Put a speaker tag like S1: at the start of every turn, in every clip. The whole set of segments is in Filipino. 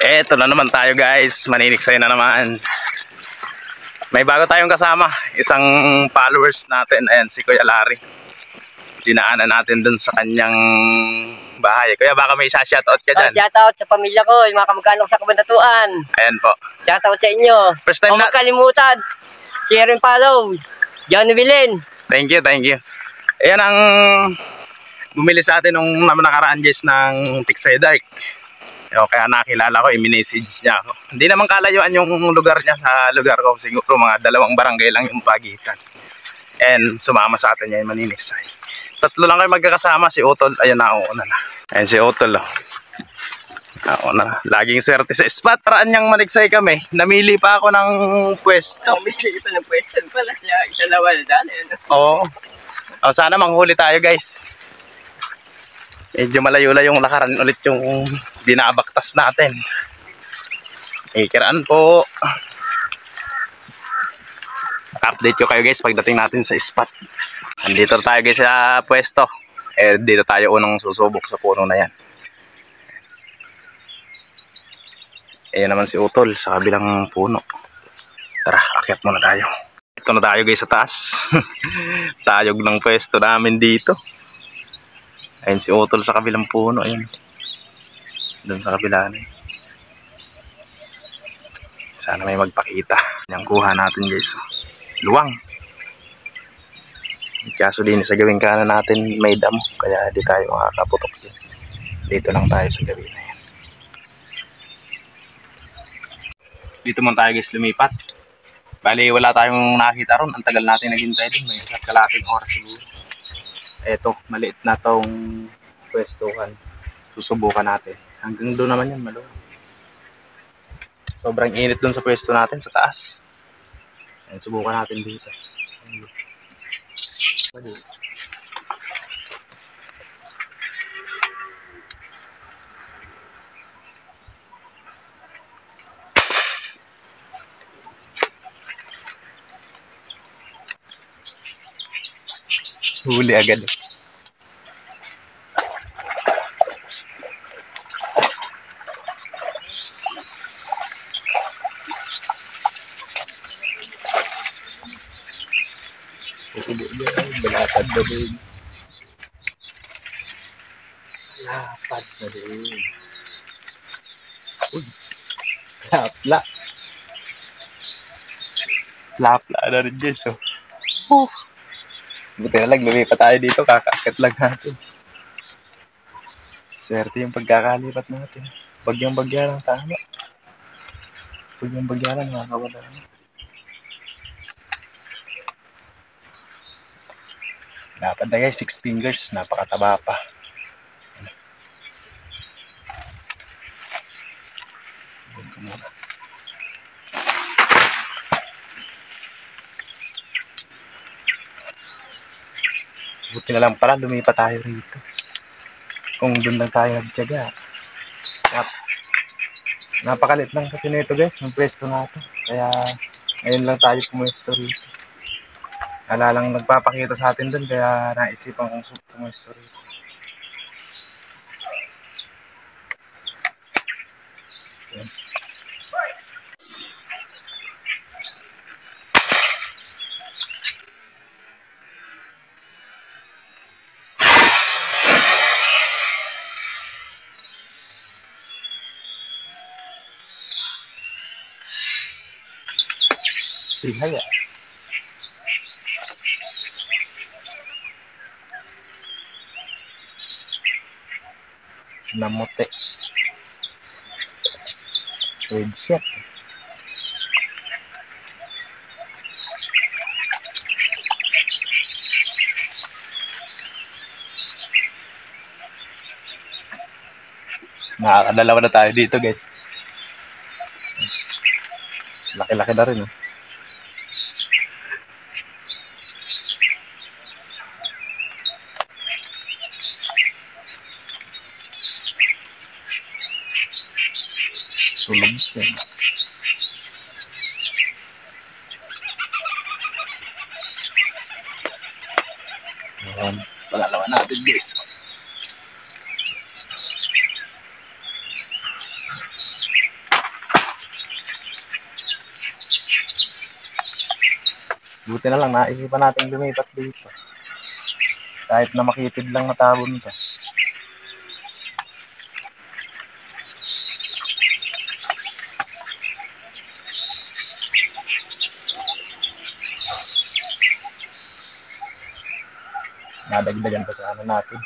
S1: Eto na naman tayo guys, maniniksay na naman. May bago tayong kasama, isang followers natin, ayan si Kuya Larry. Dinaanan natin dun sa kanyang bahay. Kuya, baka may isa-shoutout ka dyan.
S2: Shoutout sa pamilya ko, yung mga kamag-anak sa Kabandatuan.
S1: Ayan po.
S2: Shoutout sa inyo.
S1: First time na.
S2: Huwag kalimutan, share and follow. Johnny Villen.
S1: Thank you, thank you. Ayan ang bumili sa atin nung nakaraan guys ng Tiksay Dike. Kaya nakilala ko, i-message niya ako. Hindi naman kalayuan yung lugar niya sa lugar ko. Siguro mga 2 barangay lang yung pagitan. And sumama sa atin niya yung maniniksay. 3 lang kayo magkakasama. Si Utol, ayun na, una na. Ayun si Utol, oh. Nauna na. Laging swerte sa spot. Paraan niyang maniksay kami. Namili pa ako ng pwesto.
S2: Namili pa ng pwesto pala siya. Italawa na dali.
S1: Oo. Sana manghuli tayo guys. Medyo malayo-layong lakaran ulit yung binabaktas natin. Ikiraan po. Update ko kayo guys pagdating natin sa spot. Andito tayo guys sa pwesto. Dito tayo unang susubok sa puno na yan. Ayan naman si Utol sa kabilang puno. Tara, akyat muna tayo. Ito na tayo guys sa taas. Tayog ng pwesto namin dito. Ayun si Utol sa kabilang puno. Ayun. Doon sa kabila na. Sana may magpakita. Yung kuha natin guys. Luwang. Kaso din sa gawing kanan natin may damo. Kaya di tayo makakaputok din. Dito lang tayo sa gawin na yan. Dito man tayo guys lumipat. Bali wala tayong nakita ron. Ang tagal natin naghintay din. May 1 kalating oras siguro. Eto, maliit na tong pwestuhan. Susubukan natin. Hanggang doon naman yan, maluwag. Sobrang init doon sa pwesto natin, sa taas. Ayan, subukan natin dito. Huli agad. Balapad na din. Balapad na din. Uy. Lapla. Lapla na rin guys. Buti na lang, lumipat tayo dito, kakakit lang natin. Swerte yung pagkakalipat natin. Bagyang-bagya lang tama. Bagyang-bagya lang, nakakawala na. Dapat na guys, 6 fingers, napakataba pa. Buti na lang pala, lumipat tayo rito. Kung doon lang tayo nagtiyaga. Napakalit lang kasi nito guys, yung pwesto natin. Kaya ngayon lang tayo pumwesto rito. Wala lang nagpapakita sa atin doon, kaya naisipan kong pumwesto rito. Yan. Haya. Namote. Red shot. Nakakadalawa na tayo dito guys. Laki-laki na rin. Tulog siya. Ayan, pangalawa natin guys. Buti na lang, naisipan natin lumipat dito. Kahit na makitid lang na tabon to. Nadagdagan pa sa ano natin.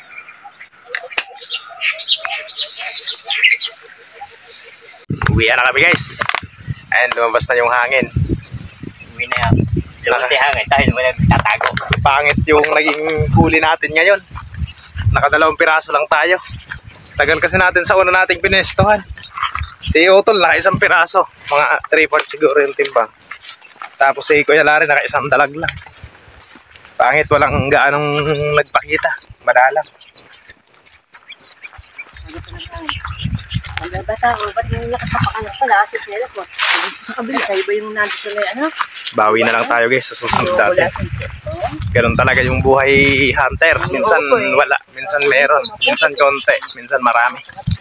S1: Uwi na kami guys. Ayan, lumabas na yung hangin.
S2: Uwi na yan. Lumabas yung hangin dahil mo nagtatago.
S1: Pangit yung naging huli natin ngayon. Nakadalawang piraso lang tayo. Tagal kasi natin sa una nating pinestohan. Si Utol naka isang piraso. Mga 3/4 siguro yung timbang. Tapos si Kuya Larry naka isang dalag lang. Pangit, walang gaanong nagpakita. Madalang.
S2: Ang bata ko, ba't yung nakapapakanak pala? Kasi sila po. Sa kabila, kayo ba yung nandito na ano?
S1: Bawi na lang tayo guys sa susunod natin. Ganun talaga yung buhay hunter. Minsan wala, minsan meron, minsan konti, minsan marami.